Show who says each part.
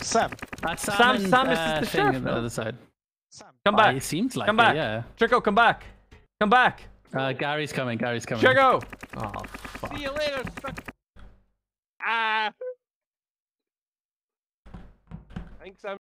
Speaker 1: Sam.
Speaker 2: That's
Speaker 3: Sam is the sheriff
Speaker 2: on the
Speaker 3: now.
Speaker 2: other side.
Speaker 1: Sam.
Speaker 3: Come back.
Speaker 2: It seems like
Speaker 3: Come
Speaker 2: it,
Speaker 3: back.
Speaker 2: yeah.
Speaker 3: Trico, come back. Come back.
Speaker 2: Gary's coming.
Speaker 3: Trico. Oh, fuck.
Speaker 4: See you later. Ah. Thanks, Sam.